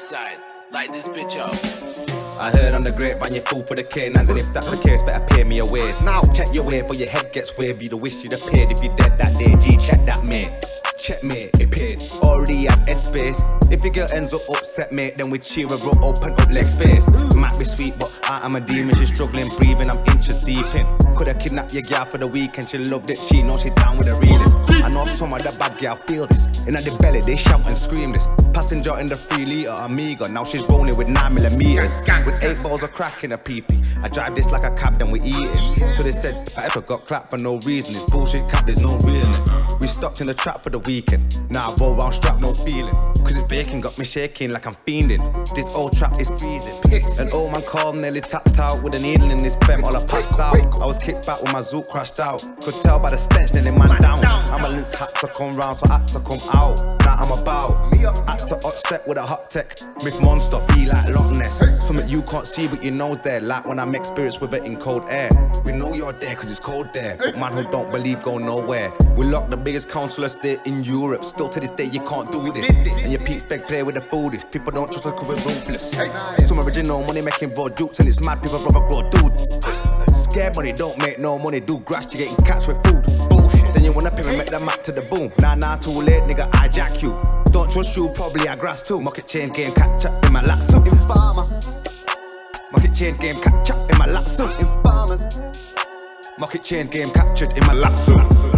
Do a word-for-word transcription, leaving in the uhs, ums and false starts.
side. Light this bitch up. I heard on the grapevine you fool for the K nines, and if that's the case, better pay me a wage. Now check your way, but your head gets weird. You'd have wished you'd have paid if you dead that day. G, check that, mate. Checkmate, it paid. Already had headspace. If your girl ends up upset, mate, then we cheer her up, open up leg space. Might be sweet, but I am a demon. She's struggling, breathing, I'm inches deep in. Coulda kidnapped your girl for the weekend. She loved it, she knows she down with the reeling. I know some of the bad girl feel this. In the belly, they shout and scream this. Passenger in the three litre Amiga, now she's rolling with nine millimeters. With eight balls of crack in a pee-pee. I drive this like a cab, then we eat it. So they said, if I ever got clapped for no reason, it's bullshit cap, there's no real in it. We stopped in the trap for the weekend. Now I roll round strap, no feeling. Cause it's baking, got me shaking like I'm fiending. This old trap is freezing. An old man called, nearly tapped out with a needle in his fem, all I passed out. I was kicked back with my zoot crashed out. Could tell by the stench, nearly man down. Ambulance had to come round, so I had to come out. Now I'm about. Had to hot step with a hot tech. Myth monster, be like Loch Ness. Something you can't see, but you know there. Like when I'm experienced with it in cold air. We know you're there, cause it's cold there. But man who don't believe go nowhere. We locked the biggest council estate in Europe. Still to this day, you can't do this. And your peeps beg play with the foodies. People don't trust us cause we're ruthless. Some original money making raw dukes, and it's mad people brother grow dudes. Scared money don't make no money. Do grass, you getting catch with food. Then you wanna pay me, make the map to the boom. Nah, nah, too late, nigga, I jack you. Don't trust you, probably I grass too. Market chain game, catch up in my lap suit. Informer. Market chain game, catch up in my lap suit. Informers. Market chain game captured in my lap suit.